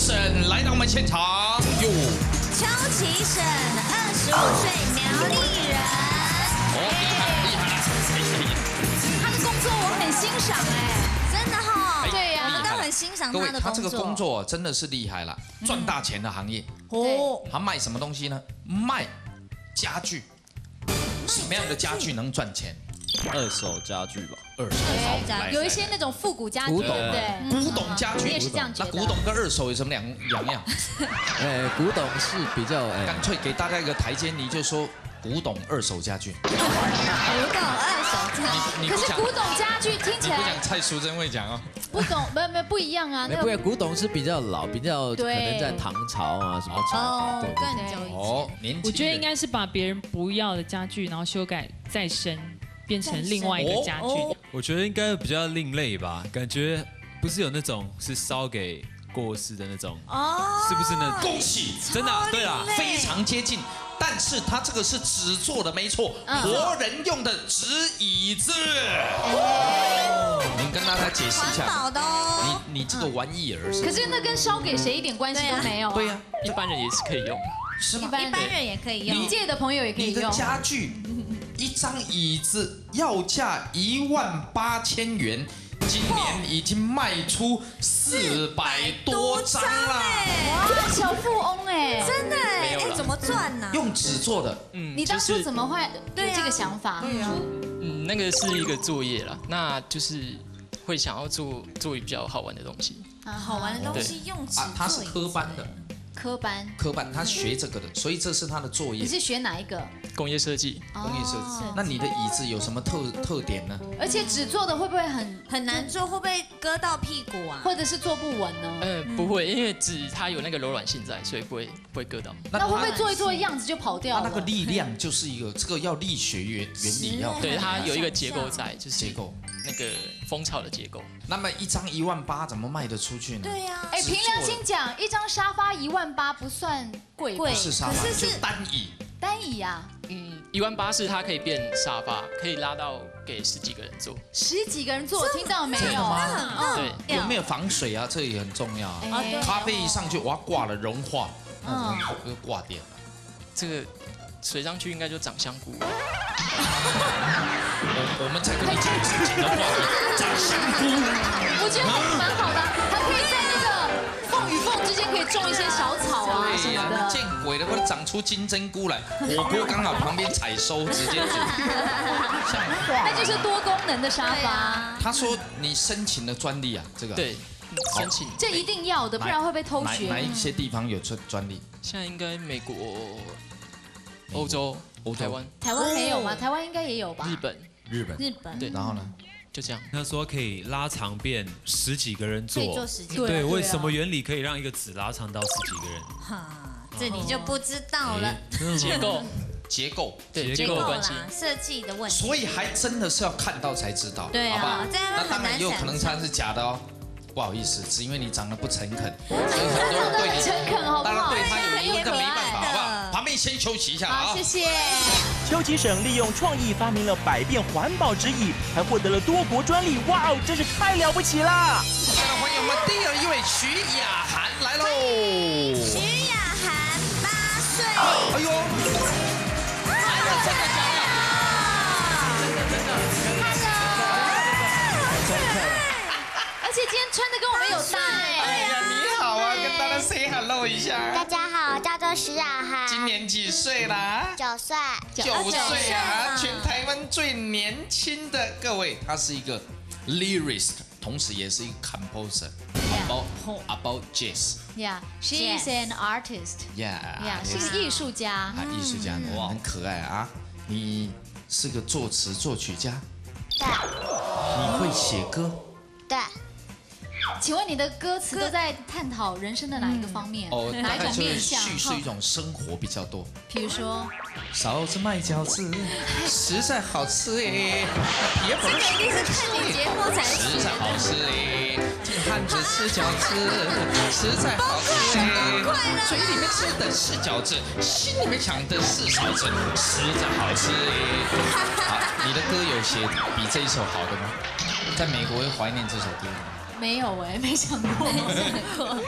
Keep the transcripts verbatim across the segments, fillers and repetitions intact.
婶来到我们现场。哟， 邱其省，二十五岁，苗栗人。 哦，厉害了，厉害了！ 他的工作我很欣赏哎， 真的哈。 对呀， 我们都很欣赏各位， 他的工作。 他这个工作真的是厉害了，赚大钱的行业。 哦， 他卖什么东西呢？卖家具。什么样的家具能赚钱？ 二手家具吧。 二手好，来有一些那种复古家具， 古董对， 古董家具， 你也是这样觉得？ 那古董跟二手有什么两两样？ 哎，古董是比较哎， 干脆给大家一个台阶，你就说古董二手家具。 古董二手家具。 你你不讲， 可是古董家具听起来你不讲蔡淑珍会讲哦。 不懂，没没不一样啊。 哎，不对，古董是比较老，比较可能在唐朝啊什么朝哦， 对。 更久以前。 哦，年轻人我觉得应该是把别人不要的家具，然后修改再生，变成另外一个家具。 我觉得应该比较另类吧，感觉不是有那种是烧给过世的那种， 哦， 是不是那？ 恭喜， 真的啊，对啦， 非常接近。但是它这个是纸做的，没错，活人用的纸椅子。您跟大家解释一下， 环保的哦。 你你这个玩意儿是？ 可是那跟烧给谁一点关系都没有。 对呀， 一般人也是可以用， 是吗？ 一般人也可以用。 理界的朋友也可以你的用。 家具，一张椅子要价一万八千元，今年已经卖出四百多张啦。 哇，小富翁哎， 真的哎， 有啦哎，怎么赚呢？ 用纸做的， 嗯， 你当初就是怎么会有这个想法？ 对啊， 嗯，那个是一个作业啦，那就是会想要做做比较好玩的东西。 啊， 好玩的东西用纸啊，他是做科班的， 科班， 科班他学这个的，所以这是他的作业你。是学哪一个？ 工业设计， 工业设哦计。那你的椅子有什么特特点呢？ 而且纸做的会不会很很难做，会不会割到屁股啊？ 或者是做不稳呢？ 呃，不会，因为纸它有那个柔软性在，所以不会不会割到。 那会不会做一做样子就跑掉了？ 它那个力量就是一个，这个要力学原原理要对，它有一个结构在，就是结构。 那个蜂巢的结构。 那么一张一万八怎么卖得出去呢？ 对呀， 哎，凭良心讲，一张沙发一万八不算贵吧， 贵不是沙发， 可是就是单椅。 单椅啊， 嗯，一万八是它可以变沙发，可以拉到给十几个人坐。 十几个人坐，听到没有？ 嗯对， 有没有防水啊？这也很重要啊。 哎咖啡一上去，哇，挂了融化， 嗯那就挂掉了。 这个水上去应该就长香菇。 我我们再跟你讲之前的话题，长香菇。 我觉得蛮好的，还可以在那个缝与缝之间可以种一些小草啊什对呀，那么的。 见鬼了，会长出金针菇来，火锅刚好旁边采收，直接煮。像话那就是多功能的沙发， 他说你申请了专利啊，这个对，申请。 这一定要的，不然会被偷哪哪学。 一些地方有专专利？ 现在应该美国、欧洲、 欧洲台湾、 台湾没有吗？台湾应该也有吧？ 日本， 日本。 日本对然后呢？ 就这样。 他说可以拉长变十几个人可以坐， 做时间。 对， 对啊为什么原理可以让一个纸拉长到十几个人？ 哈，这你就不知道了。 结构， 结构。 对结结构的关系。 啦，设计的问题。 所以还真的是要看到才知道， 对啊好不好？ 这样很那当然也有可能它是假的哦。不好意思，只因为你长得不诚恳，所以很多人对你诚恳好不好？ 当然对他有疑问，但没办法，好不好？ 的旁边先休息一下啊好，谢。谢。 邱其省利用创意发明了百变环保之椅，还获得了多国专利，哇哦，真是太了不起啦！ 现在欢迎我们第二一位徐雅涵来喽。 徐雅涵八岁。 哎呦，哎呀，真的假的？ 而且今天穿的跟我们有搭哎哎。 呀，你好啊，跟大家 say hello 一下。 大家好，叫做徐雅涵， 今年几岁啦？ 九岁， 九岁啊，全台湾最年轻的各位，他是一个 lyricist， 同时也是一个 composer about about jazz。 Yeah，she is an artist. Yeah， Yeah，是个艺术家。 啊，艺术家，哇，很可爱啊。你是个作词作曲家， 对你会写歌？ 对， 请问你的歌词都在探讨人生的哪一个方面？ 哦， 哪一大概就是种面向？ 叙述一种生活比较多。 比如说， 嫂子卖饺子，实在好吃哎，别不这个一定是看你节目才实在好吃哎，这个汉子吃饺子，实在好吃哎，嘴里面吃的是饺子，心里面想的是嫂子，实在好吃哎。好，你的歌有写比这一首好的吗？在美国会怀念这首歌吗？ 没有哎，没想过。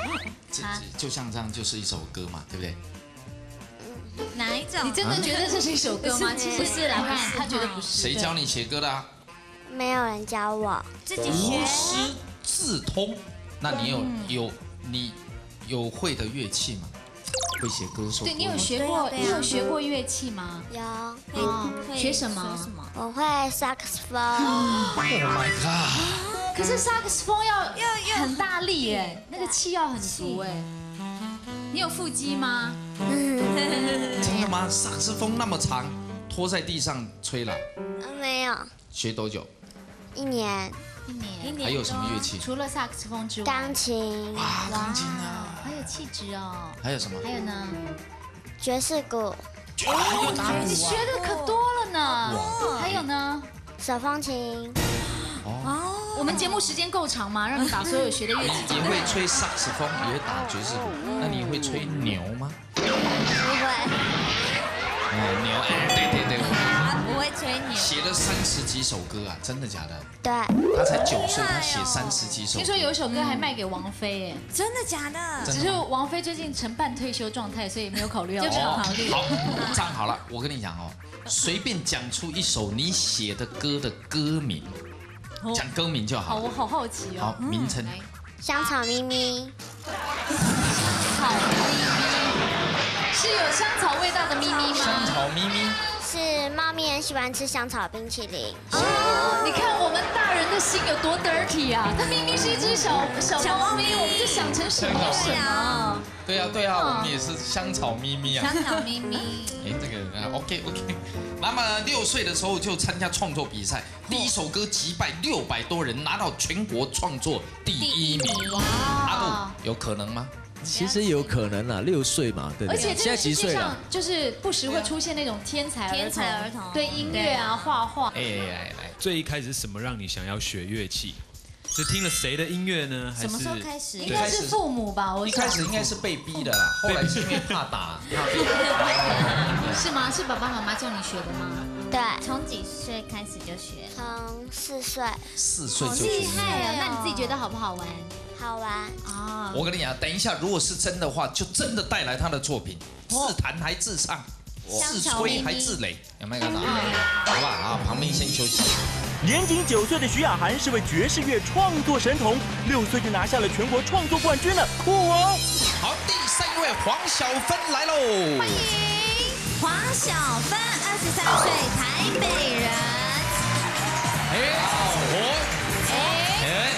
这就像这样就是一首歌嘛，对不对？ 哪一种？ 你真的觉得这是一首歌吗？其实不是啦， 你看他觉得不是。 谁教你写歌的啊？ 没有人教我， 自己学无。师自通。那你有嗯有你有会的乐器吗？会写歌手？ 对你有学过， 对啊你有学过乐器吗？ 有哦， 会学什么？ 我会萨克斯风， Oh my god！ 可是萨克斯风要要很大力哎，那个气要很足哎。你有腹肌吗？ 真的吗？萨克斯风那么长，拖在地上吹了， 没有， 学多久？ 一年。 一年。 还有什么乐器？ 除了萨克斯风之外， 钢琴、 哇，钢琴啊！ 好有气质哦。 还有什么？ 还有呢？ 爵士鼓、 还有打鼓你学的可多了呢。还有呢？ 手风琴， 我们节目时间够长吗？让你把所有学的乐器你会吹萨克斯风，也会打爵士鼓，那你会吹牛吗？ 不会， 哦，牛，哎，对对对， 他不会吹牛。 写了三十几首歌啊，真的假的？ 对， 他才九岁，他写三十几首歌。 听说有一首歌还卖给王菲哎， 真的假的？ 只是王菲最近承办退休状态，所以没有考虑要就没有唱。 考虑好，这样好了，我跟你讲哦，随便讲出一首你写的歌的歌名，讲歌名就好， 好。 我好好奇好哦。， 名称。 来香草咪咪， 草咪咪是有香草味道的咪咪香吗？ 草咪咪， 是猫咪很喜欢吃香草冰淇淋。 哦，你看我们大人的心有多 dirty 啊！它明明是一只小小猫咪，我们就想成什么什么。 对呀对呀，我们也是香草咪咪啊。 香草咪咪。 哎，这个啊 OK OK。那么六岁的时候就参加创作比赛，第一首歌击败六百多人，拿到全国创作第一名。阿杜有可能吗？ 其实有可能啊，六岁嘛，对不对？ 而且这现在个世界上几岁了？ 就是不时会出现那种天才天才儿童对音乐啊、画画。 哎来来， 最一开始是什么让你想要学乐器？是听了谁的音乐呢？还是什么时候开始？ 应该是父母吧，我一想开始应该是被逼的啦，后来是因为怕打，怕被是吗？是爸爸妈妈叫你学的吗？ 对， 从几岁开始就学？ 从四岁， 四岁就厉学。 害啊！那你自己觉得好不好玩？ 好玩。 啊， 我跟你讲，等一下如果是真的话，就真的带来他的作品，自弹还自唱，自吹还自擂，有没有看到？好吧啊，旁边先休息。 年仅九岁的徐雅涵是位爵士乐创作神童，六岁就拿下了全国创作冠军了，酷哦！ 好，第三位黄小芬来喽。 欢迎黄小芬，二十三岁，台北人。 哎，我哎，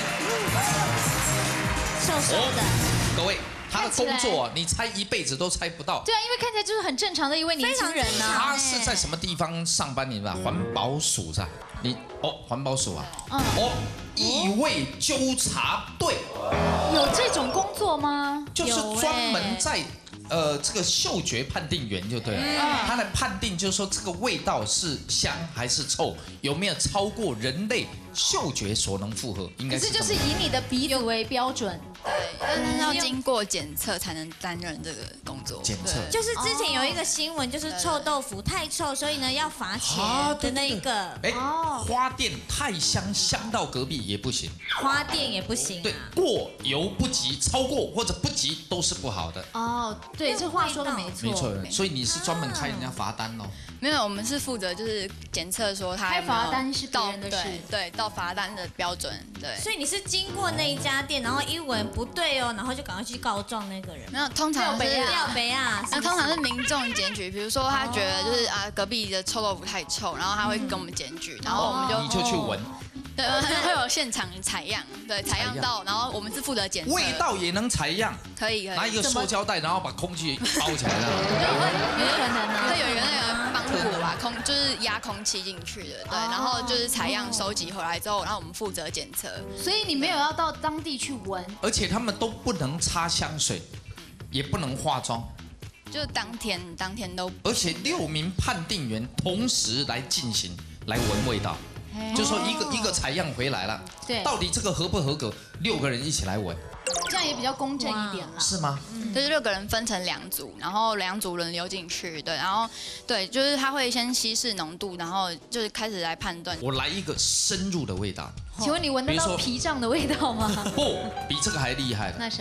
瘦瘦的。 各位，他的工作啊，你猜一辈子都猜不到。 对啊，因为看起来就是很正常的一位年轻人非常正呐。 他是在什么地方上班？你知道？环保署是吧？你哦，环保署啊， 嗯哦，异味纠察队， 有这种工作吗？ 就是专门在呃这个嗅觉判定员就对了，他来判定就是说这个味道是香还是臭，有没有超过人类嗅觉所能负荷，应该可是就是这么是以你的鼻子为标准。 但是要经过检测才能担任这个工作。 检测。 就是之前有一个新闻，就是臭豆腐太臭，所以呢要罚钱的那一个。 哎，花店太香，香到隔壁也不行。 花店也不行。 对，过犹不及，超过或者不及都是不好的。 哦，对，这话说的没错。 没错，所以你是专门开人家罚单哦。 没有，我们是负责就是检测说他开罚单是别人的事， 对，到罚单的标准，对。 所以你是经过那一家店，然后一闻不对哦，然后就赶快去告状那个人。 没有，通常是要杯啊， 那通常是民众检举，比如说他觉得就是啊隔壁的臭豆腐太臭，然后他会跟我们检举，然后我们就你就去闻。 对，会有现场采样，对，采样到，然后我们是负责检测。 味道也能采样？ 可以，可以。 拿一个塑胶袋，然后把空气包起来了。 有可能啊。对，有一个那个帮浦吧，空就是压空气进去的，对，然后就是采样收集回来之后，然后我们负责检测。 所以你没有要到当地去闻， 而且他们都不能擦香水，也不能化妆， 就当天当天都。 而且六名判定员同时来进行来闻味道。就说一个一个采样回来了， 对， 到底这个合不合格？六个人一起来闻， 这样也比较公正一点了， 是吗？ 嗯，就是六个人分成两组，然后两组轮流进去，对，然后对，就是他会先稀释浓度，然后就是开始来判断。 我来一个深入的味道， 请问你闻得到脾胀的味道吗？ 不，比这个还厉害的。 那什么？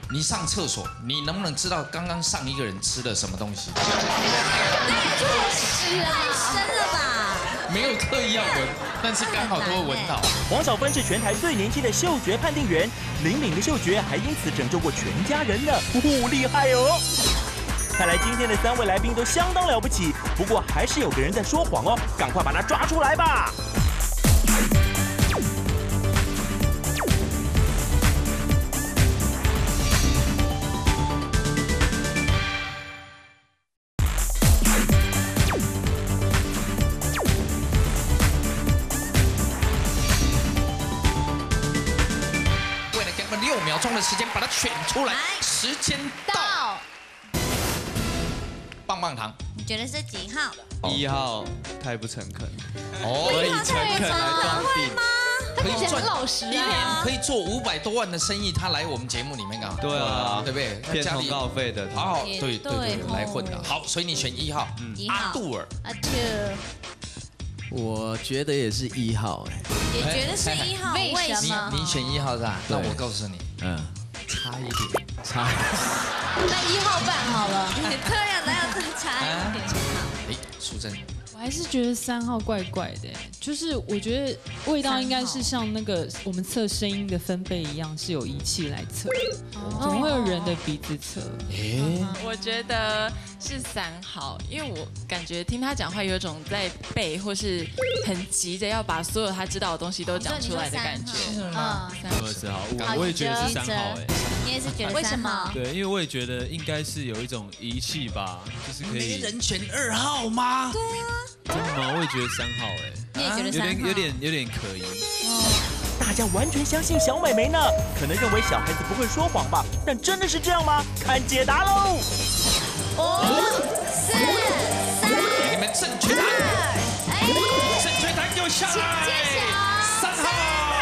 你上厕所，你能不能知道刚刚上一个人吃了什么东西？ 是啊，太深了吧？ 没有刻意要闻，但是刚好都会闻到。 黄小芬是全台最年轻的嗅觉判定员，灵敏的嗅觉还因此拯救过全家人呢，呼，厉害哦！看来今天的三位来宾都相当了不起，不过还是有个人在说谎哦，赶快把他抓出来吧！ 为了给我们六秒钟的时间把它选出来，时间到。棒棒糖， 你觉得是几号？ 一号太不诚恳， 哦， 以诚恳来装病。 可以赚老实一年啊， 可以做五百多万的生意，他来我们节目里面干嘛？ 对啊， 对不对？ 骗通告费的， 好好， 也对对对对， 来混的。好，所以你选一号， 几号阿杜尔。 啊，就我觉得也是一号哎， 也觉得是一号， 为什你么？ 你选一号是吧？那对我告诉你， 嗯， 差一点， 差那一号半好了。 对呀，哪有这么差一点？ 哎，淑珍， 我还是觉得三号怪怪的，就是我觉得味道应该是像那个我们测声音的分贝一样，是有仪器来测，怎么会有人的鼻子测？ 哎， 我觉得是三号，因为我感觉听他讲话有一种在背或是很急着要把所有他知道的东西都讲出来的感觉。 嗯， 二十号，我我也觉得是三号哎。 你也是觉得为什么？ 对，因为我也觉得应该是有一种仪器吧，就是可没以。 人选二号吗？ 对啊， 真的吗？我也觉得三号哎。 你也觉得有三号？ 点有点有点可疑。 大家完全相信小美眉呢，可能认为小孩子不会说谎吧？但真的是这样吗？看解答喽！ 五、四、三、 你们正确答案， 哎， 正确答案给我下来，三号。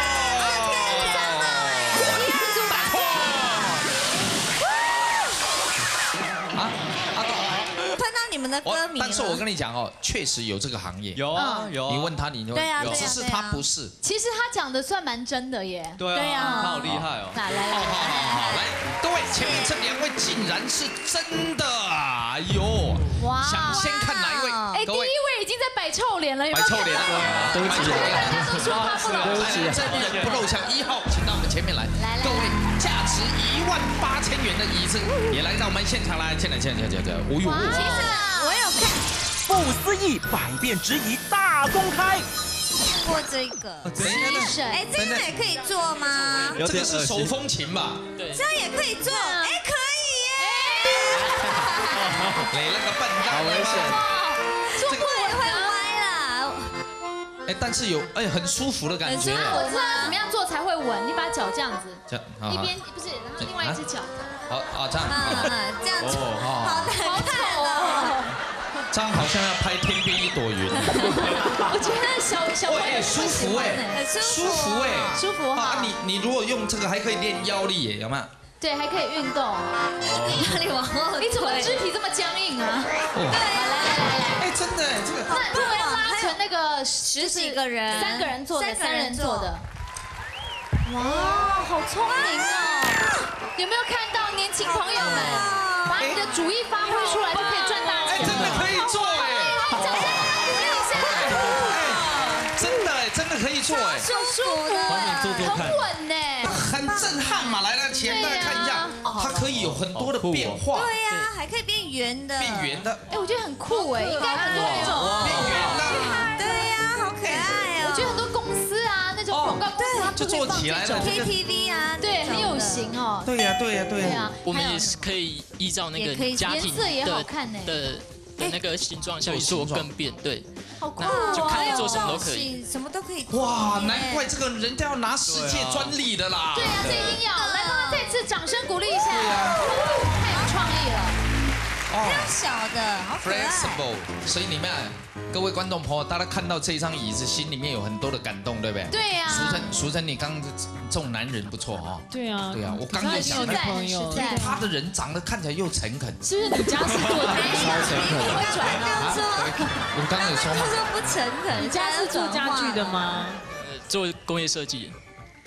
你们的歌迷， 但是我跟你讲哦，确实有这个行业， 有啊有啊。 你问他，你就对啊， 有，只是他不是。 其实他讲的算蛮真的耶。 对啊，他好厉害哦。 来来来， 好好好好，来，各位前面这两位竟然是真的，哎呦， 哇！ 想先看哪一位？ 哎，第一位已经在摆臭脸了，有没有？ 摆臭脸了， 对不起， 大家都说他不对不起，真人不露相，一号，请到我们前面来。 来来， 各位，价值一万八千元的椅子也来到我们现场来，进来进来进来进来，哦呦！ 其实我有看。 不思议，百变质疑大公开。 过这个，哎，这样也可以做吗？ 这个是手风琴吧？ 对， 这样也可以做，哎，可以耶！ 你那个笨蛋， 好危险！ 做会会歪啦。 哎，但是有哎很舒服的感觉。 我知道怎么样做才会稳，你把脚这样子， 这样一边不是，然后另外一只脚。 好啊，这样。 嗯嗯，这样做，好难看哦。 这样好像要拍天边一朵云。 我觉得小小朋友舒服哎，舒服哎， 舒服哈。 你你如果用这个还可以练腰力耶，有没有？ 对，还可以运动。 压力往后， 你怎么肢体这么僵硬啊？对，来来来来， 哎，真的哎，这个。 那如果要拉成那个十几个人， 三个人做的，三人做的。哇，好聪明哦！有没有看到年轻朋友们，把你的主意发挥出来就可以赚大钱？ 哎，真的可以做哎！ 掌声鼓励一下！ 哎，真的哎，真的可以做哎， 舒服的， 很稳呢， 很震撼嘛！来来，前大家看一下，它可以有很多的变化。 对呀，还可以变圆的， 变圆的。 哎，我觉得很酷哎，应该很多那种变圆的。 对呀，好可爱哦！ 我觉得很多公司啊，那种广告公司它就做起来了 ，K T V 啊， 对，很有型哦。 对呀，对呀，对呀。 我们也是可以依照那个家庭的的的那个形状下去做更变，对， 好酷哦！就看你做什么都可以， 什么都可以。 哇，难怪这个人家要拿世界专利的啦。 对呀，这一定要来，帮他再次掌声鼓励一下。对呀，太有创意了。 哦，小的，好可爱。 Flexible， 所以你们各位观众朋友，大家看到这张椅子，心里面有很多的感动，对不对？ 对呀。 淑珍，淑珍，你刚这种男人不错哈。 对啊。 对啊，我刚就想， 朋友， 他的人长得看起来又诚恳。 是不是你家是做家具？ 超诚恳。会转啊？我刚刚有说吗？ 他说不诚恳。 你家是做家具的吗？ 做工业设计。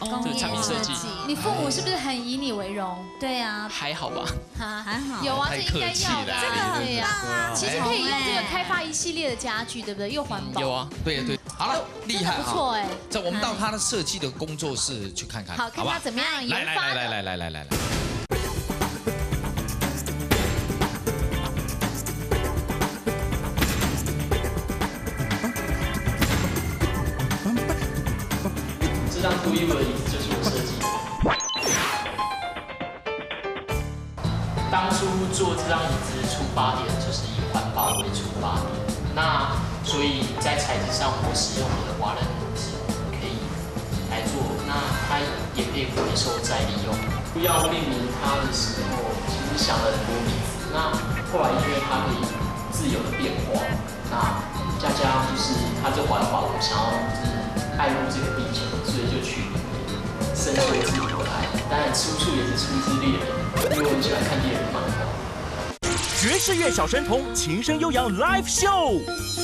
就是产品设计。 你父母是不是很以你为荣？ 对啊， 还好吧？ 哈， 还好。 有啊，这应该要的。 这个很棒啊！ 其实可以用这个开发一系列的家具，对不对？又环保。 有啊， 对对。好了，厉害不错哎。 这我们到他的设计的工作室去看看， 好，看他怎么样研发。 来来来来来来来来。 这张独一无二的椅子就是我设计的。当初做这张椅子出发点就是以环保为出发点，那所以在材质上我使用我的瓦楞纸可以来做，那它也可以回收再利用。要命名它的时候，其实想了很多名字，那后来因为它可以自由的变化，那佳佳就是它这环保，我想要就是爱护这个地球，所以就取名伸缩自由的爱。当然出处也是出自猎人，因为我很喜欢看猎人漫画。 爵士乐小神童，琴声悠扬 Live Show。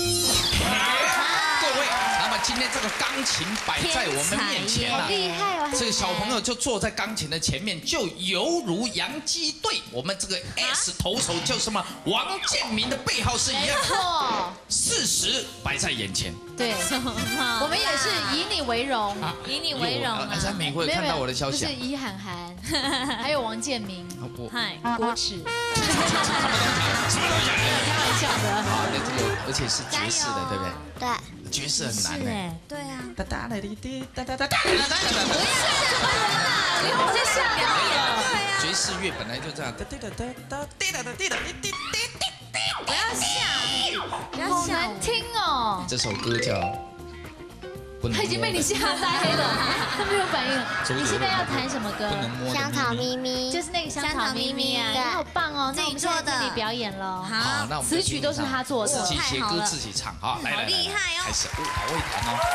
各位，那么今天这个钢琴摆在我们面前啊， 厉害哦！ 这个小朋友就坐在钢琴的前面，就犹如洋基队我们这个 S 投手叫什么王建民的背号是一样， 错， 事实摆在眼前。 对，我们也是以你为荣， 以你为荣啊！ 在美国有看到我的消息， 就是以涵涵，还有王建民， 嗨， 郭耻， 什么东西？ 开玩笑的。 好，那这个而且是爵士的，对不对？ 对。 爵士很难哎。 对啊。 哒哒哒滴滴哒哒哒哒。 不要吓人了，你直接吓掉了。 爵士乐本来就这样，哒哒哒哒哒哒哒哒哒滴滴滴滴。 不要笑，不要好难听哦。 这首歌叫。 他已经被你吓呆了，他没有反应。你现在要弹什么歌？ 香草咪咪， 就是那个香草咪咪啊，你好棒哦！那我们做的，你表演喽。 好，那我们词曲都是他做的， 自己写歌自己唱，好，来来来， 厉害哦， 开始，哦，好会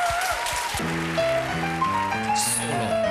弹哦 ，solo。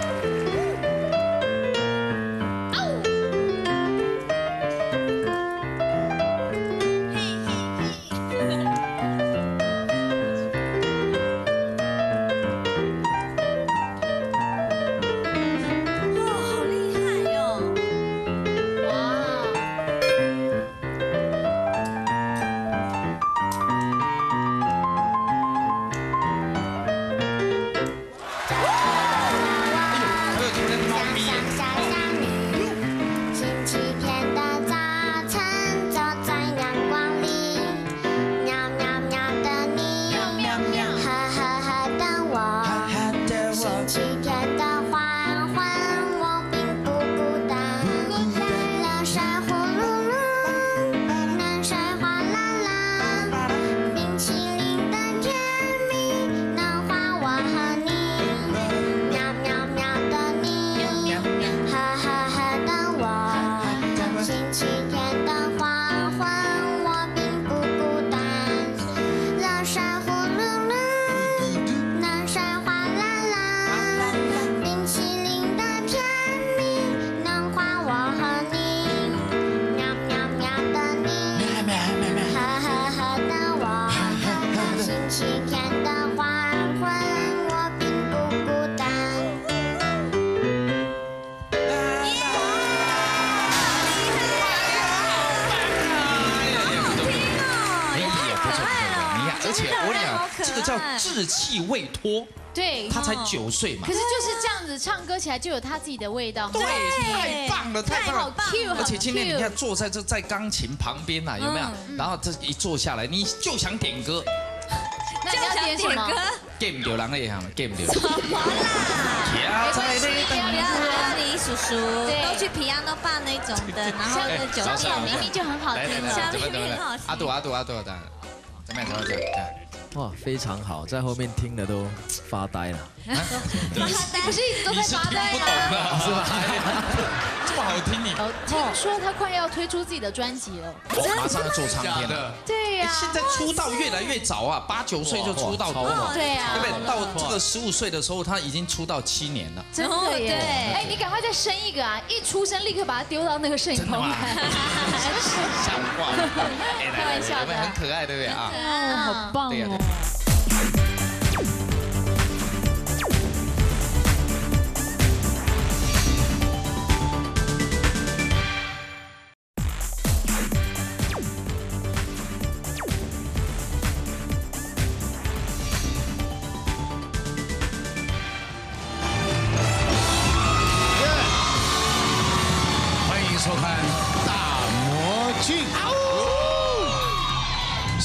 叫稚气未脱， 对， 他才九岁嘛。 可是就是这样子唱歌起来就有他自己的味道， 对，太棒了，太棒了， 好 Q， 而且今天你看坐在这在钢琴旁边呐，有没有？然后这一坐下来，你就想点歌。 那你要点什么 ？Game 有人也喊 Game 有。 什么啦？没关系，不要还有李叔叔，都去皮亚诺爸那种的，然后那酒小小咪咪就很好听， 小咪咪很好听。 阿杜阿杜阿杜的，怎么样？怎么样？ 哇，非常好，在后面听的都发呆了。 你不是一直都在发呆吗？ 不懂的，是吧？这么好听你？ 听说他快要推出自己的专辑了， 马上要做唱片了。 对呀， 现在出道越来越早啊，八九岁就出道， 对呀， 对不对？到这个十五岁的时候，他已经出道七年了。 真的耶！哎，你赶快再生一个啊！一出生立刻把他丢到那个摄影棚来。 像话吗？ 开玩笑的， 很可爱，对不对啊？ 哦，好棒哦！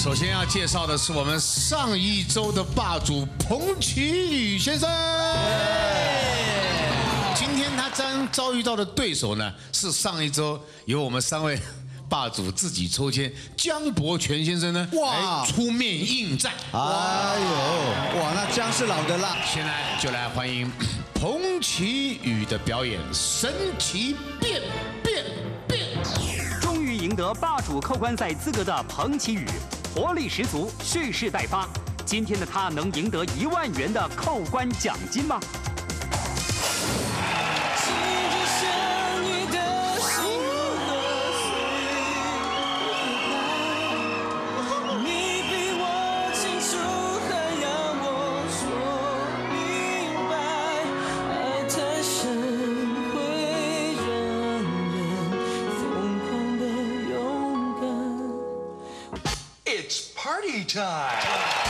首先要介绍的是我们上一周的霸主彭启宇先生。今天他将遭遇到的对手呢，是上一周由我们三位霸主自己抽签，江伯权先生呢，哇，出面应战。 哎呦，哇，那姜是老的辣。 现在就来欢迎彭启宇的表演，神奇变变变。 终于赢得霸主扣关赛资格的彭启宇，活力十足，蓄势待发。今天的他能赢得一万元的扣关奖金吗？ It's party time.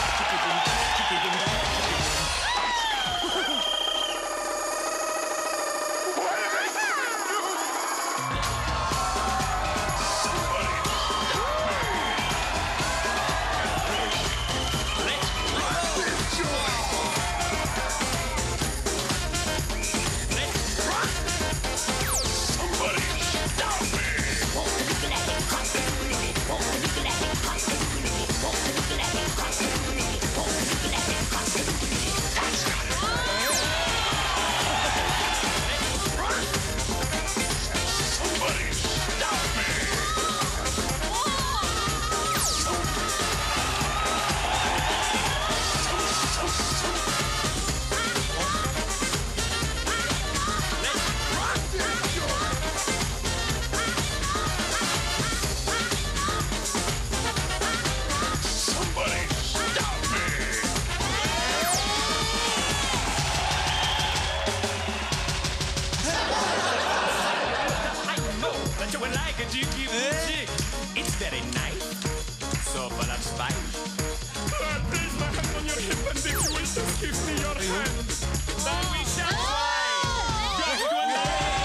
It's very nice. So full of spice. Place my hand on your hip and if you will just give me your hand. Then we shall fly. Just go and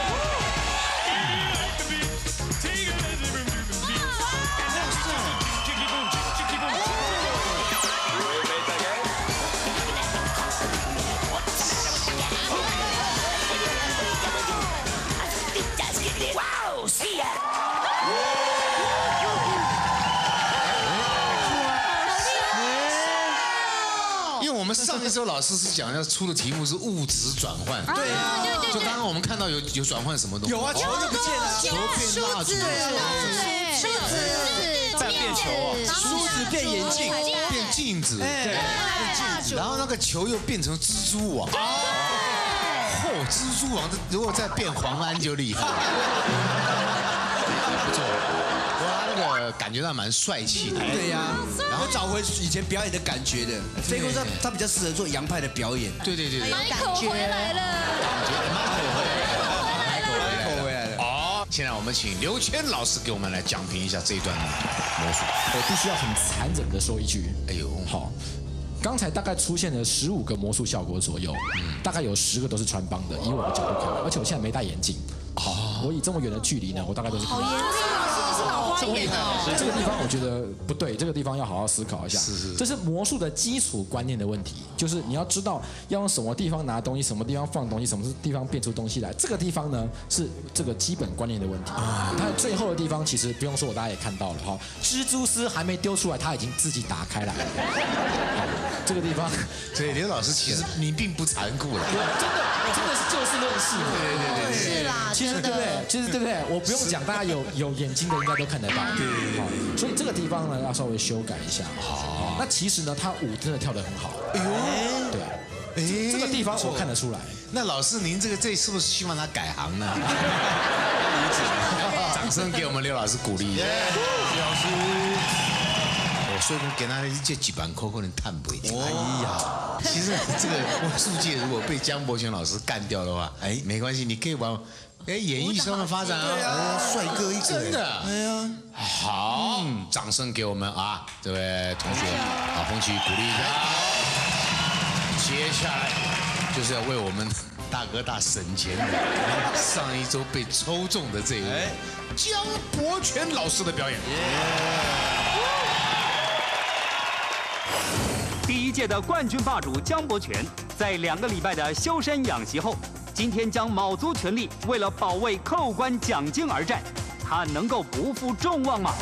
like the beat. Take it as boom boom boom beat. And then chicky boom, chicky boom, chicky boom. Wow, see ya. 我们上一周老师是讲要出的题目是物质转换， 对啊， 就刚刚我们看到有有转换什么东西？ 有啊，球就不见了， 球变蜡烛， 梳子再变球啊，梳子变眼镜， 变镜子，对，变镜子，然后那个球又变成蜘蛛网，哦，蜘蛛网如果再变黄安就厉害了，不错。 那个感觉到蛮帅气的， 对呀，然后找回以前表演的感觉的。飞哥他他比较适合做洋派的表演。 对对对对。 Michael 回来了 ，Michael 回来了。好，现在我们请刘谦老师给我们来讲评一下这一段魔术。 我必须要很残忍的说一句，哎呦，好。 刚才大概出现了十五个魔术效果左右，大概有十个都是穿帮的，以我的角度看，而且我现在没戴眼镜，哦，我以这么远的距离呢，我大概都是。好严厉哦，你是老花眼哦。这个地方我觉得不对，这个地方要好好思考一下。是是。这是魔术的基础观念的问题，就是你要知道要用什么地方拿东西，什么地方放东西，什么地方变出东西来。这个地方呢是这个基本观念的问题。它最后的地方其实不用说，我大家也看到了哈，蜘蛛丝还没丢出来，它已经自己打开来了。这个地方， 对刘老师，其实你并不残酷了， 真的，真的是就事论事嘛。 对对对， 是啦， 其实对不对？其实对不对？我不用讲，大家有有眼睛的应该都看得到。对，好，所以这个地方呢要稍微修改一下。好，那其实呢，他舞真的跳得很好。哎呦，对，哎，这个地方我看得出来。 那老师，您这个这是不是希望他改行呢？掌声给我们刘老师鼓励一下。刘老师。 所以我给他这几板扣可能探不一哎呀，其实这个魔术界如果被江伯权老师干掉的话，哎，没关系，你可以往哎演艺上面发展啊。对啊，帅哥一个，真的。哎呀，好，掌声给我们啊，这位同学，好，彭启宇鼓励一下。接下来就是要为我们大哥大省钱的上一周被抽中的这位江伯权老师的表演。 届的冠军霸主江伯权，在两个礼拜的修身养息后，今天将卯足全力为了保卫扣关奖金而战。他能够不负众望吗？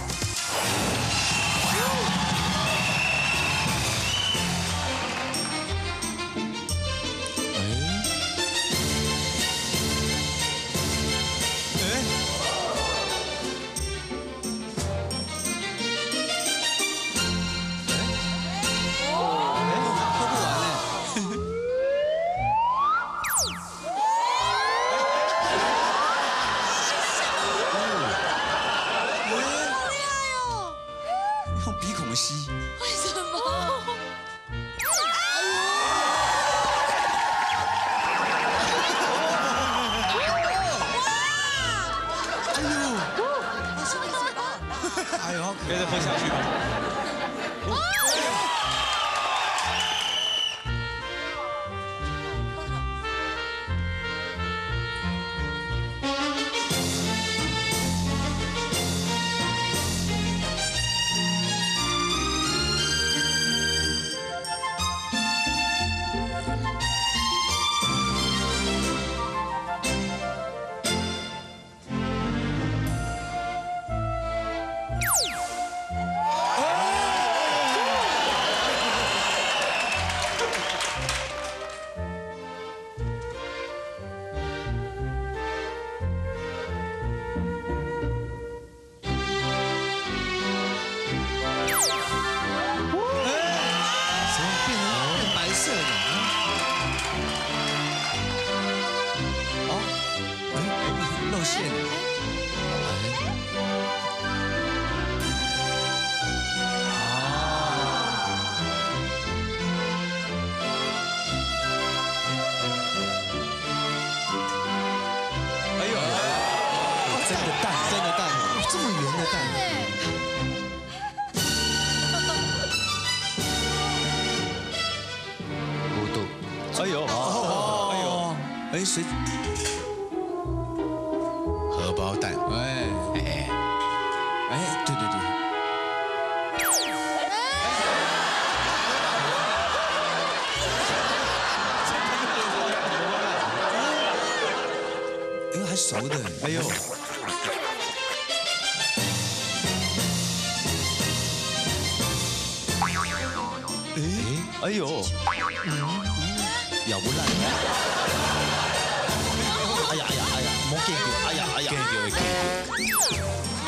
可以再喝下去吗？哎呦，哦，哎呦，哎谁？ 荷包蛋， 哎哎哎，对对对。哎呦，还熟的，哎呦。哎，哎呦，嗯。咬不烂。哎呀哎呀哎呀，莫见掉！哎呀哎呀，见掉见掉。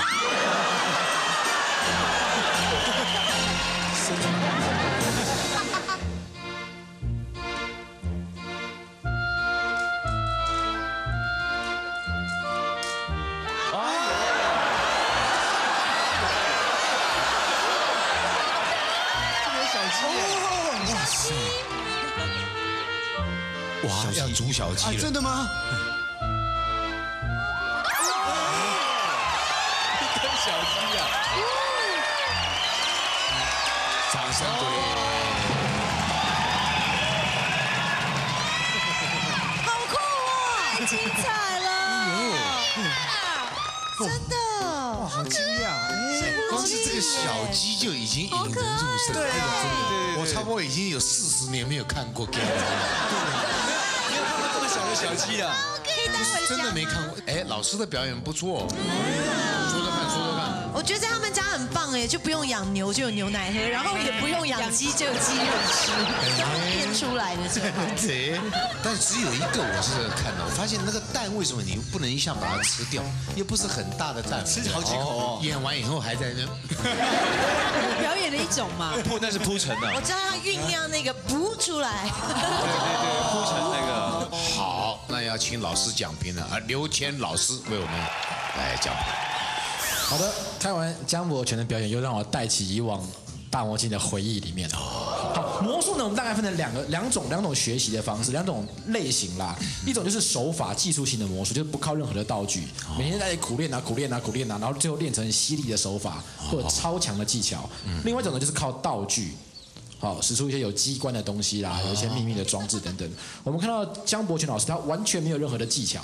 这个小鸡，哇塞！哇，要煮小鸡了？真的吗？一根小鸡呀！掌声鼓励！ 好酷哦，太精彩了！真的， 哇，好惊讶！光是这个小鸡就已经引人入胜。对啊，真的，我差不多已经有四十年没有看过 game 了。 小鸡啊， 真的没看过。哎，老师的表演不错，说说看，说说看。 我觉得在他们家很棒哎，就不用养牛就有牛奶喝，然后也不用养鸡就有鸡肉吃，都变出来的。 对，但只有一个我是看到，我发现那个蛋为什么你不能一下把它吃掉？又不是很大的蛋， 吃好几口。 演完以后还在那。 表演的一种嘛。 铺那是铺陈的。 我知道他酝酿那个补出来。 对对对，铺陈那个。 好，那要请老师讲评了啊，刘谦老师为我们来讲评。 好的，看完江伯权的表演，又让我带起以往大魔镜的回忆里面。好，魔术呢，我们大概分成两个两种两种学习的方式，两种类型啦。一种就是手法技术性的魔术，就是不靠任何的道具，每天在那里苦练啊苦练啊苦练啊，然后最后练成犀利的手法或者超强的技巧。另外一种呢，就是靠道具。好，使出一些有机关的东西啦，有一些秘密的装置等等。我们看到江伯权老师，他完全没有任何的技巧，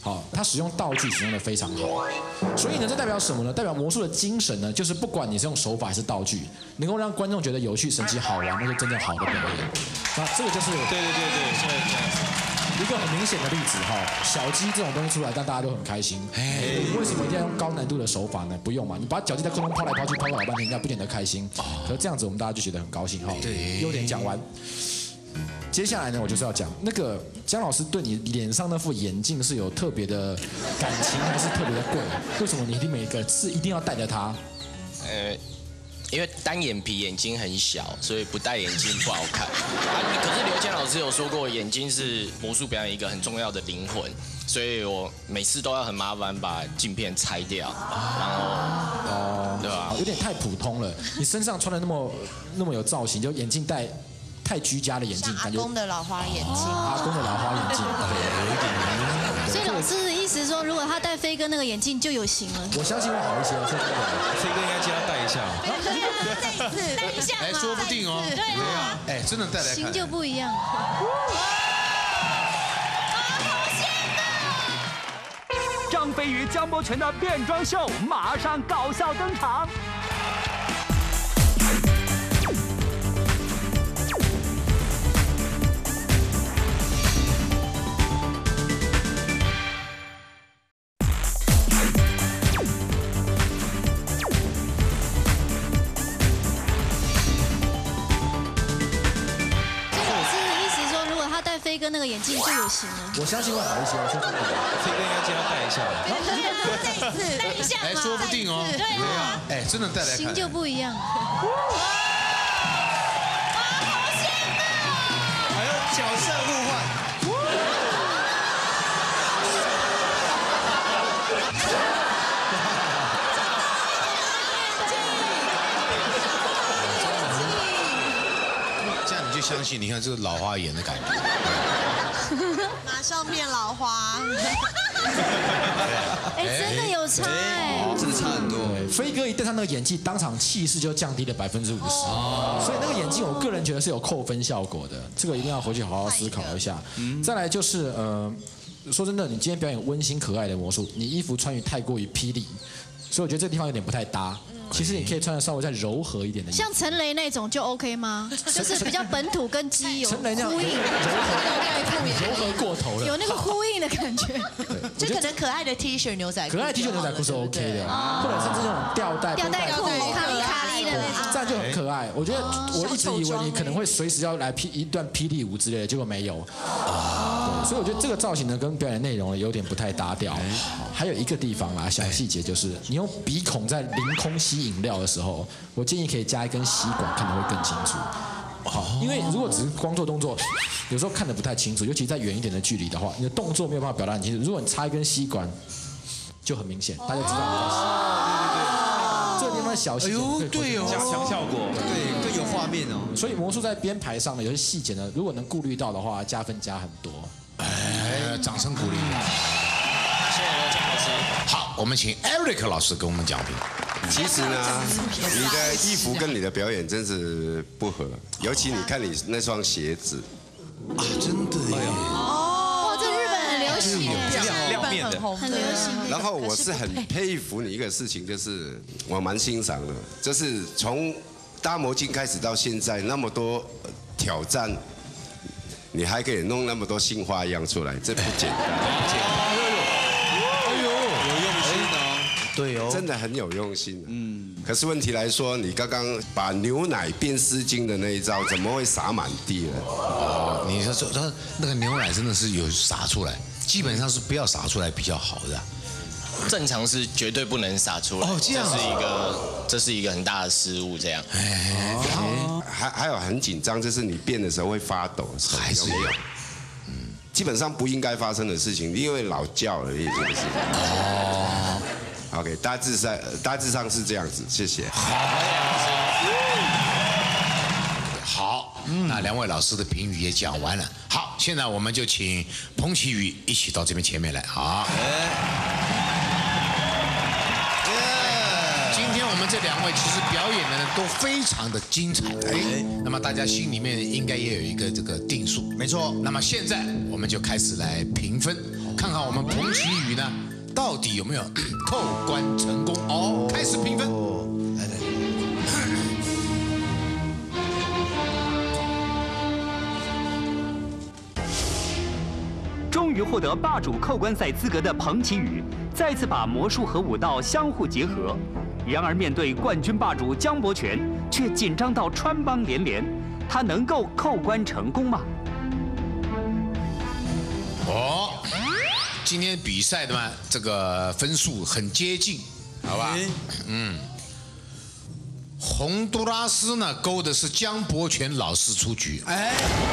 好，他使用道具使用的非常好，所以呢，这代表什么呢？代表魔术的精神呢，就是不管你是用手法还是道具，能够让观众觉得有趣、神奇、好玩，那是真正好的表演。那这个就是对对对对，是这样子。一个很明显的例子哈，小鸡这种东西出来，但大家都很开心。为什么一定要用高难度的手法呢？不用嘛，你把脚鸡在空中抛来抛去，抛了老半天，人家不见得开心。可是这样子，我们大家就觉得很高兴哈。对，优点讲完。接下来呢，我就是要讲那个姜老师对你脸上那副眼镜是有特别的感情，还是特别的贵？为什么你一定每个次一定要戴着它？ 呃，因为单眼皮眼睛很小，所以不戴眼镜不好看。啊，可是刘谦老师有说过，眼睛是魔术表演一个很重要的灵魂，所以我每次都要很麻烦把镜片拆掉，然后哦，对吧？ 有点太普通了，你身上穿的那么那么有造型，就眼镜戴。太居家的眼镜， 阿公的老花眼镜， 阿公的老花眼镜，对，有一点。 所以老师的意思是说，如果他戴飞哥那个眼镜就有型了。 我相信会好一些， 飞哥应该记得戴一下。 再一次，戴一下嘛， 哎，说不定哦。 对啊， 哎，真的戴来看。 型就不一样。 张飞与姜伯权的变装秀马上搞笑登场。 飞哥那个眼镜就有型了， 我相信会好一些。飞哥应该记得戴一下。 再一次，戴一下嘛， 哎，说不定哦。对啊，哎，真的戴来看。 型就不一样。 还有角色互换。 这样你就相信，你看这个老花眼的感觉， 马上变老花。 哎，真的有差哎， 真的差很多。 飞哥一戴上那个眼镜，当场气势就降低了百分之五十，所以那个眼镜我个人觉得是有扣分效果的，这个一定要回去好好思考一下。再来就是呃，说真的，你今天表演温馨可爱的魔术，你衣服穿于太过于霹雳，所以我觉得这个地方有点不太搭。其实你可以穿的稍微再柔和一点的衣服， 像陈雷那种就 OK 吗？就是比较本土跟基有呼应， 柔和柔和过头了， 有那个呼应的感觉。 就可能可爱的 T 恤牛仔裤， 可爱 T 恤牛仔裤是 OK 的，或者甚至那种吊带吊带裤、卡里卡里的那种， 这样就很可爱。我觉得我一直以为你可能会随时要来霹一段霹雳舞之类的，结果没有。对，所以我觉得这个造型呢跟表演内容呢有点不太搭调。还有一个地方啦，小细节就是你用鼻孔在凌空吸饮料的时候，我建议可以加一根吸管，看得会更清楚。好，因为如果只是光做动作，有时候看得不太清楚，尤其在远一点的距离的话，你的动作没有办法表达很清楚。如果你插一根吸管，就很明显，大家知道你在吸。对对对，这个地方小细节，哎呦， 对哦，加强效果，对，更有画面哦。 所以魔术在编排上呢，有些细节呢，如果能顾虑到的话，加分加很多。 哎，掌声鼓励。谢谢刘江老师。好，我们请 Eric 老师给我们讲评。 其实呢，你的衣服跟你的表演真是不合，尤其你看你那双鞋子， 啊，真的耶！ 哦，这日本很流行， 亮面的， 很流行。 然后我是很佩服你一个事情，就是我蛮欣赏的，就是从搭魔镜开始到现在那么多挑战，你还可以弄那么多新花样出来，这不简单，不简单。 哎呦，有用心哦。 对哦，真的很有用心。嗯，可是问题来说，你刚刚把牛奶变丝巾的那一招，怎么会洒满地呢？ 哦，你说说那个牛奶真的是有洒出来，基本上是不要洒出来比较好的。 正常是绝对不能洒出来。 哦，这样这是一个这是一个很大的失误，这样。 哎，然后还还有很紧张，就是你变的时候会发抖， 还是有。 嗯，基本上不应该发生的事情，因为老教了，也就是。哦。OK， 大致上大致上是这样子，谢谢。 好，那两位老师的评语也讲完了。好，现在我们就请彭启宇一起到这边前面来啊。今天我们这两位其实表演的呢都非常的精彩，哎，那么大家心里面应该也有一个这个定数。 没错。 那么现在我们就开始来评分。 看看我们彭启宇呢，到底有没有扣关成功？哦，开始评分。来来。 终于获得霸主扣关赛资格的彭启宇，再次把魔术和武道相互结合。然而面对冠军霸主江伯权，却紧张到穿帮连连。他能够扣关成功吗？ 哦，今天比赛的嘛，这个分数很接近，好吧？嗯。洪都拉斯呢勾的是江伯权老师出局。哎。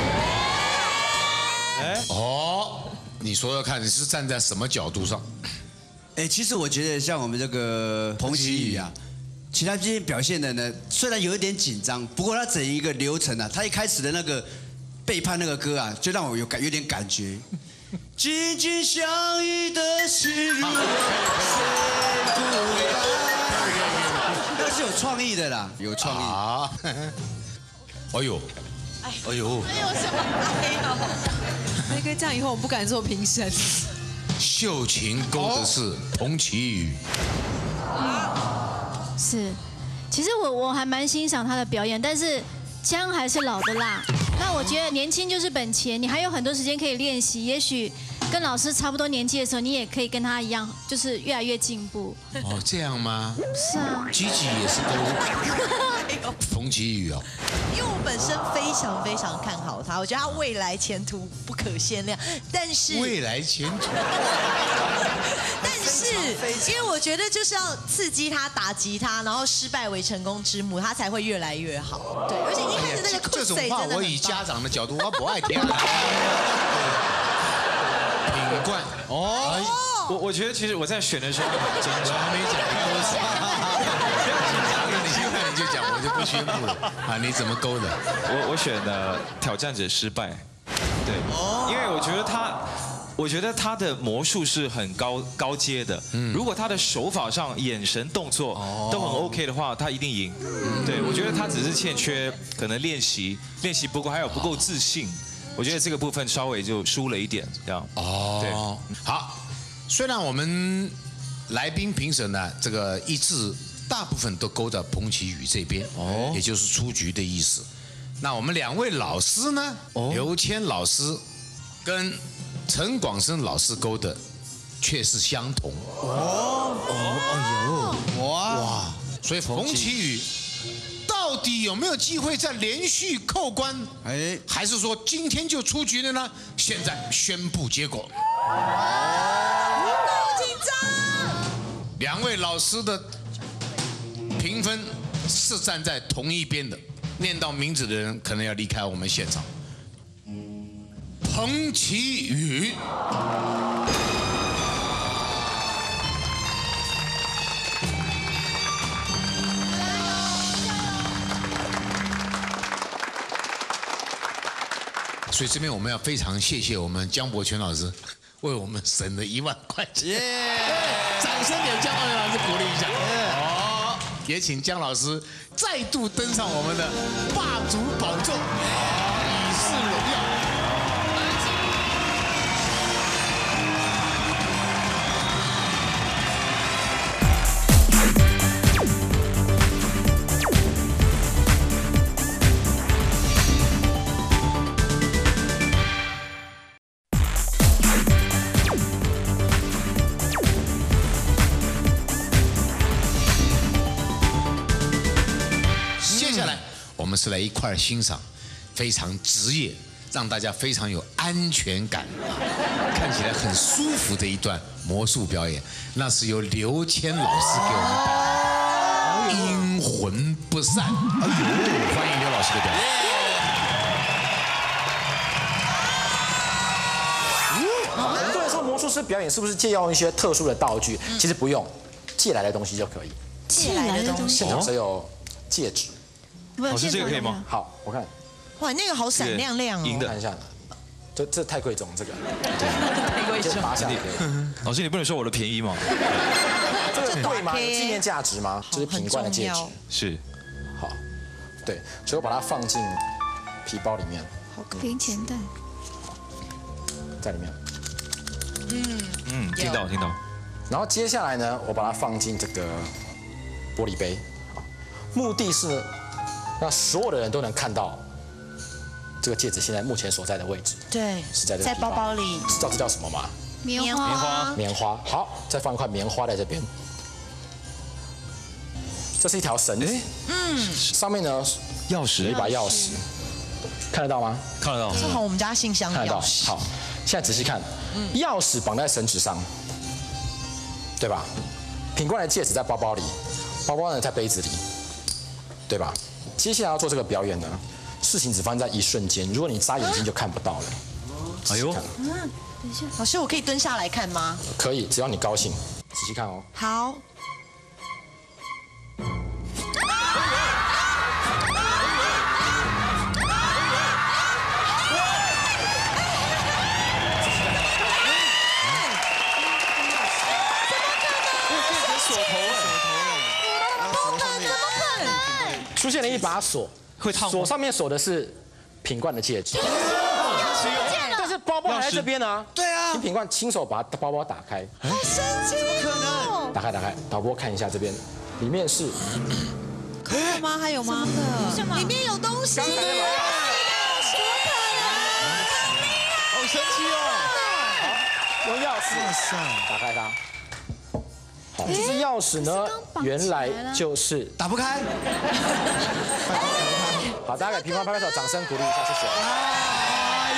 哎。哦。你说说看，你是站在什么角度上？ 哎，其实我觉得像我们这个彭启宇啊，其实他今天表现的呢，虽然有一点紧张，不过他整一个流程啊，他一开始的那个背叛那个歌啊，就让我有感有点感觉。紧紧相依的是你，那是有创意的啦，有创意啊！ 哎呦，哎呦， 哎呦什么？哎呦！飞哥，这样以后我不敢做评审。 秀琴勾的是彭启宇。 是，其实我我还蛮欣赏他的表演，但是姜还是老的辣。那我觉得年轻就是本钱，你还有很多时间可以练习，也许跟老师差不多年纪的时候，你也可以跟他一样，就是越来越进步。 哦，这样吗？ 是啊。 吉吉也是勾彭启宇哦。 因为我本身非常非常看好他，我觉得他未来前途不可限量。但是未来前途， 但是因为我觉得就是要刺激他打击他，然后失败为成功之母，他才会越来越好。对，而且一开始那个这种话，我以家长的角度，我不爱听。品冠哦，我我觉得其实我在选的时候很紧张， 还没讲勾谁。你现在你就讲，我就不宣布了啊！你怎么勾的？ 我我选的挑战者失败，对，因为我觉得他，我觉得他的魔术是很高高阶的。如果他的手法上、眼神、动作都很 OK 的话，他一定赢。对，我觉得他只是欠缺可能练习，练习不够，还有不够自信。我觉得这个部分稍微就输了一点，这样。 哦，对，好。虽然我们来宾评审呢，这个一致。大部分都勾到彭启宇这边，哦，也就是出局的意思。那我们两位老师呢，刘谦老师跟陈广生老师勾的却是相同。哦哦，哎呦，哇哇！所以彭启宇到底有没有机会再连续扣关？哎，还是说今天就出局了呢？现在宣布结果。 好紧张！ 两位老师的评分是站在同一边的，念到名字的人可能要离开我们现场。彭启宇，所以这边我们要非常谢谢我们江伯权老师为我们省了一万块钱，掌声给江伯权老师鼓励一下。也请姜老师再度登上我们的霸主宝座，以示荣耀。我们是来一块欣赏非常职业，让大家非常有安全感，看起来很舒服的一段魔术表演，那是由刘谦老师给我们带来的《阴魂不散》。哎呦，欢迎刘老师的表演。 很多人说魔术师表演是不是借用一些特殊的道具？其实不用，借来的东西就可以。 借来的东西， 现场只有戒指。 老师，这个可以吗？ 好，我看。 哇，那个好闪亮亮哦！ 银的， 看一下。这这太贵重，这个。 太贵重。 拔下来。 老师，你不能说我的便宜吗？ 这个贵吗？有纪念价值吗？这是品冠的戒指。 是。 好。对，所以我把它放进皮包里面。 好，零钱袋。 在里面。 嗯嗯，听到听到。 然后接下来呢，我把它放进这个玻璃杯，目的是让所有的人都能看到这个戒指现在目前所在的位置。 对， 是在这个在地方包包里。 知道这叫什么吗？ 棉花棉花棉花。好，再放一块棉花在这边。这是一条绳子， 嗯， 上面呢钥匙， 有一把钥匙，看得到吗？ 看得到。 是和我们家信箱看得到。 的钥匙。 好，现在仔细看，钥匙绑在绳子上，对吧？品冠的戒指在包包里，包包呢在杯子里，对吧？接下来要做这个表演呢，事情只发生在一瞬间，如果你眨眼睛就看不到了。哎呦， 嗯，等一下，老师，我可以蹲下来看吗？ 可以，只要你高兴，仔细看哦。 好。 出现了一把锁， 会烫吗？ 锁上面锁的是品冠的戒指，但是包包还在这边呢。 对啊， 请品冠亲手把包包打开。 好神奇！怎么可能？ 打开，打开，导播看一下这边，里面是。 还有吗？还有吗？什么？里面有东西。 刚才那把钥匙。 好神奇哦！ 好，用钥匙打开它。好，这支钥匙呢，原来就是打不开。 好，大家给平方拍拍手，掌声鼓励一下，谢谢。 哎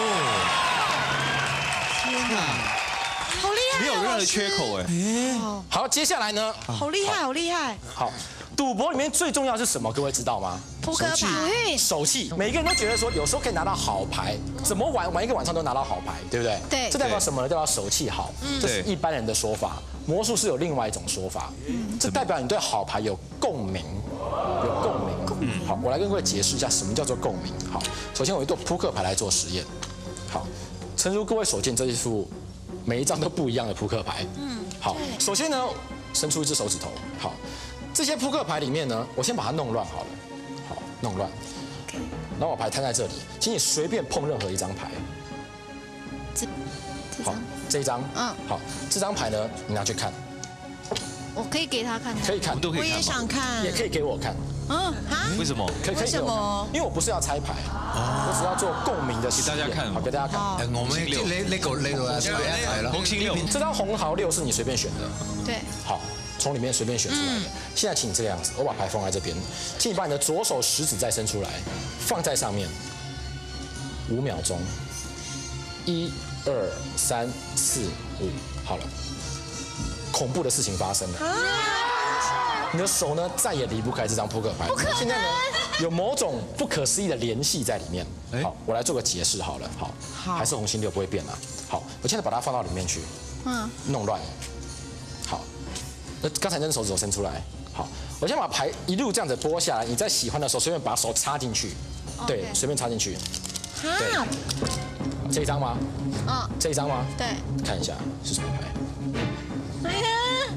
呦， 天哪，好厉害！ 没有任何缺口哎。 好，接下来呢？ 好厉害，好厉害。 好，赌博里面最重要是什么？各位知道吗？ 扑克牌。 手气。每个人都觉得说，有时候可以拿到好牌，怎么玩玩一个晚上都拿到好牌，对不对？ 对。 这代表什么呢？代表手气好。这是一般人的说法。魔术师有另外一种说法，这代表你对好牌有共鸣，有共鸣。嗯，好，我来跟各位解释一下什么叫做共鸣。好，首先我一对扑克牌来做实验。好，诚如各位所见，这一副每一张都不一样的扑克牌。嗯，好，首先呢，伸出一只手指头。好，这些扑克牌里面呢，我先把它弄乱好了。好，弄乱。然后我牌摊在这里，请你随便碰任何一张牌。 这好，这一张， 嗯， 好，这张牌呢，你拿去看， 我可以给他看吗？ 可以看， 我也想看， 也可以给我看。 嗯， 啊？ 为什么？ 可以可以给我看，因为我不是要猜牌，我只要做共鸣的实验， 给大家看， 好，给大家看。 我们就那那个那个是来了， 红星六， 这张红桃六是你随便选的， 对， 好，从里面随便选出来的。现在请你这个样子，我把牌放在这边，请你把你的左手食指再伸出来，放在上面，五秒钟，一。二三四五，好了，恐怖的事情发生了。你的手呢，再也离不开这张扑克牌。现在呢，有某种不可思议的联系在里面。好，我来做个解释好了。好，还是红心六不会变了。好，我现在把它放到里面去。嗯。弄乱。好，那刚才那只手指头伸出来。好，我先把牌一路这样子拨下来，你在喜欢的时候随便把手插进去。对，随便插进去。对。这一张吗？嗯，这一张吗？ 对， 看一下是什么牌。 哎呀！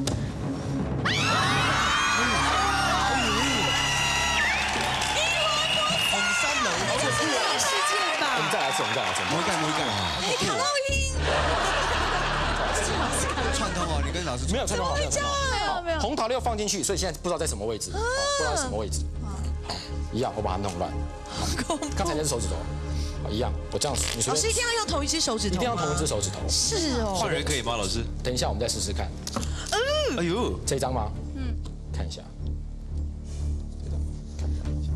红三楼， 这是哪个事件吧？ 我们再来一次，我们再来一次， 魔改魔改。 哎，卡到音。 串通哦，你跟老师没有串通好，没有串通好。没有。红桃六放进去，所以现在不知道在什么位置，不知道在什么位置。好，一样，我把它弄乱。好，刚才那只手指头。一样，我这样子，你随便。 老师一定要用同一只手指头。 一定要同一只手指头。 是哦。 换人可以吗，老师？ 等一下，我们再试试看。 嗯。哎呦， 这张吗？嗯。看一下。这张，看一下。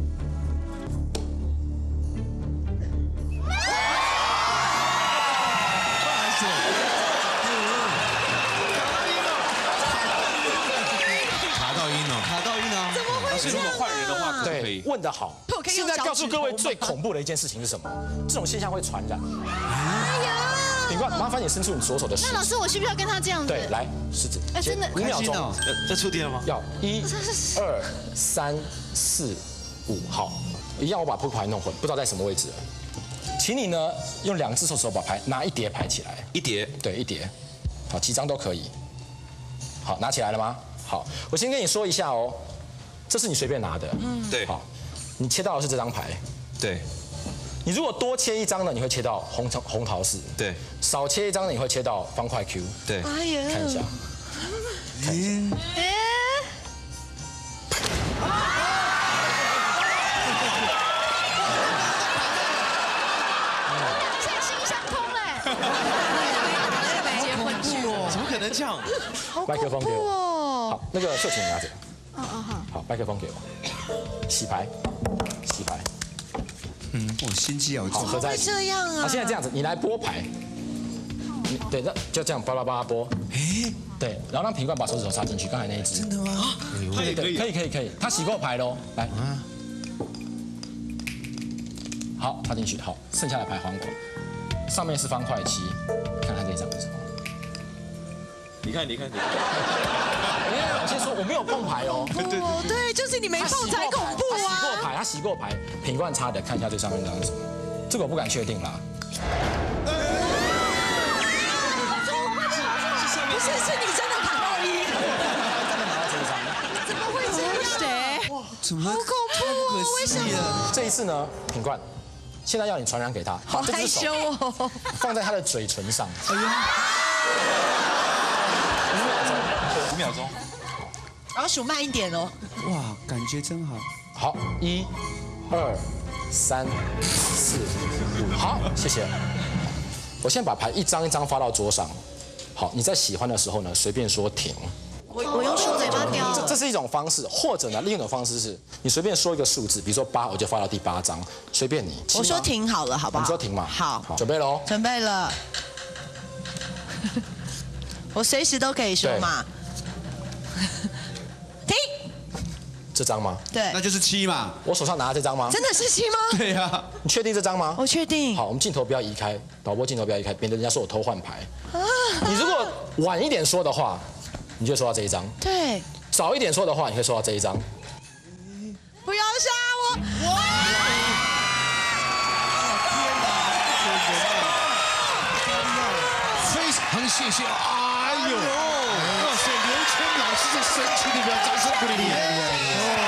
卡到音了， 卡到音了。 怎么会？ 老师，如果换人的话，可不可以？ 问得好。现在告诉各位最恐怖的一件事情是什么？这种现象会传染。哎呀！品冠，麻烦你伸出你左手的食指。 那老师，我需不需要跟他这样子？ 对，来，食指。哎， 真的。 五秒钟。 要要触电了吗？ 要，一、二、三、四、五，好，一样，我把扑克牌弄混，不知道在什么位置了。请你呢，用两只手指头把牌拿一叠牌起来。 一叠。 对，一叠。好，几张都可以。好，拿起来了吗？好，我先跟你说一下哦，这是你随便拿的。 嗯，对。 好。你切到的是这张牌， 对。 你如果多切一张呢，你会切到红桃红桃四。 对。 少切一张呢，你会切到方块 Q。 对。 哎呀， 看一下。看一下。 结婚去哦？ 怎么可能这样？ 麦克风给我。好，那个秀琴你拿着。 哦哦好。 好，麦克风给我。洗牌，洗牌。 嗯，我心机好重。 好，合在一起。 这样啊？ 好，现在这样子，你来拨牌。对，那就这样巴拉巴拉拨。哎。对，然后让品冠把手指头插进去，刚才那一只。 真的吗？ 对对，可以可以可以，他洗过牌喽，来。好，插进去，好，剩下的牌还我。上面是方块七，看看这张是什么。 你看，你看，你看。 我先说，我没有碰牌哦。 哦，对，就是你没碰才恐怖啊。 他洗过牌，他洗过牌，品冠插的，看一下这上面这张是什么。这个我不敢确定啦。 不是，是你真的卡到一。 真的拿到这一张。 怎么会这样？哇， 怎么？ 好恐怖哦！为什么？ 这一次呢，品冠，现在要你传染给他， 好害羞哦。 放在他的嘴唇上。哎呀。 五秒钟，对，五秒钟。 然后数慢一点哦。 哇，感觉真好。 好，一、二、三、四、五，好，谢谢。我先把牌一张一张发到桌上。好，你在喜欢的时候呢，随便说停。 我我用手嘴巴叼。 这这是一种方式，或者呢，另一种方式是你随便说一个数字，比如说八，我就发到第八张，随便你。 我说停好了，好不好？ 你说停嘛。 好， 准备喽。 准备了。我随时都可以说嘛。停。 这张吗？ 对。 那就是七嘛。 我手上拿的这张吗？ 真的是七吗？ 对呀。 你确定这张吗？ 我确定。 好，我们镜头不要移开，导播镜头不要移开，免得人家说我偷换牌。你如果晚一点说的话，你就收到这一张。 对。 早一点说的话，你会收到这一张。 不要杀我！哇！ 非常谢谢，哎呦，哇塞，刘谦老师这神奇的表掌声鼓励你。